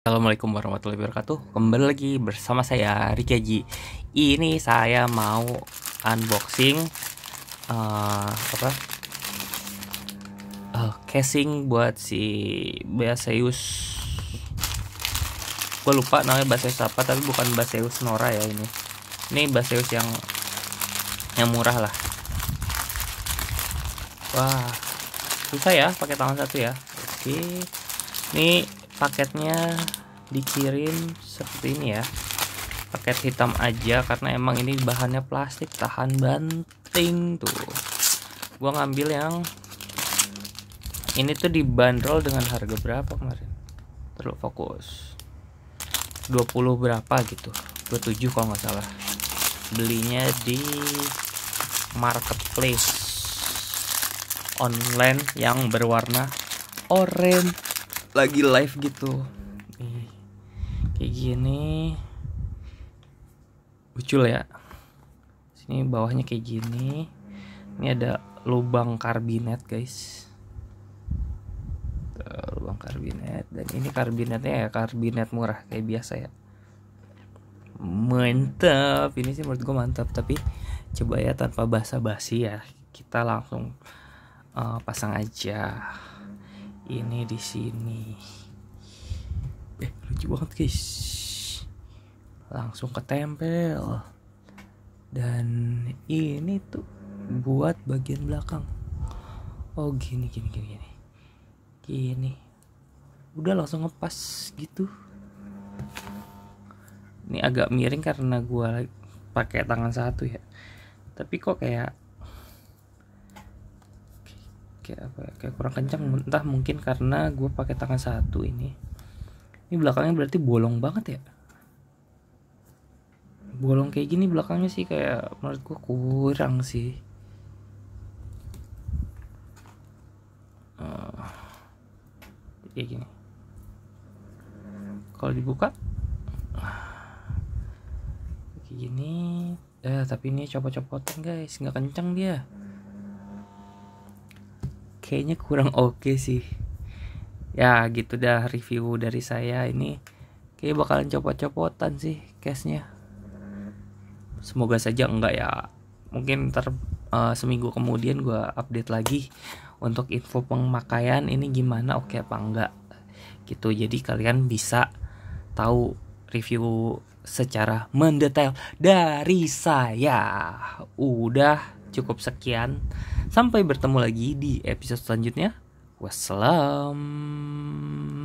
Assalamualaikum warahmatullahi wabarakatuh. Kembali lagi bersama saya Riki Haji. Ini saya mau unboxing casing buat si Baseus. Gue lupa namanya Baseus apa, tapi bukan Baseus Nora ya ini. Ini Baseus yang murah lah. Wah, susah ya pakai tangan satu ya. Oke. Ini paketnya dikirim seperti ini ya, paket hitam aja karena emang ini bahannya plastik tahan banting tuh. Gua ngambil yang ini tuh dibanderol dengan harga berapa kemarin, terus fokus 20 berapa gitu, 27 kalau nggak salah. Belinya di marketplace online yang berwarna oranye, lagi live gitu nih, kayak gini lucu ya. Sini bawahnya kayak gini, ini ada lubang karbinet guys. Tuh, lubang karbinet, dan ini karbinetnya ya karbinet murah kayak biasa ya. Mantap, ini sih menurut gue mantap. Tapi coba ya tanpa basa-basi ya, kita langsung pasang aja ini di sini. Lucu banget guys, langsung ketempel. Dan ini tuh buat bagian belakang. Oh gini, udah langsung ngepas gitu. Ini agak miring karena gua pakai tangan satu ya, tapi kok kayak kurang kencang, entah mungkin karena gue pakai tangan satu. Ini belakangnya berarti bolong banget ya, bolong kayak gini belakangnya sih, kayak menurut gue kurang sih. Kayak gini kalau dibuka kayak gini. Tapi ini copot-copotan guys, nggak kencang dia. Kayaknya kurang oke sih. Ya gitu dah review dari saya. Ini kayak bakalan copot-copotan sih case-nya. Semoga saja enggak ya. Mungkin ntar seminggu kemudian gue update lagi untuk info pemakaian ini gimana, oke apa enggak gitu. Jadi kalian bisa tahu review secara mendetail dari saya. Udah cukup sekian. Sampai bertemu lagi di episode selanjutnya. Wassalam.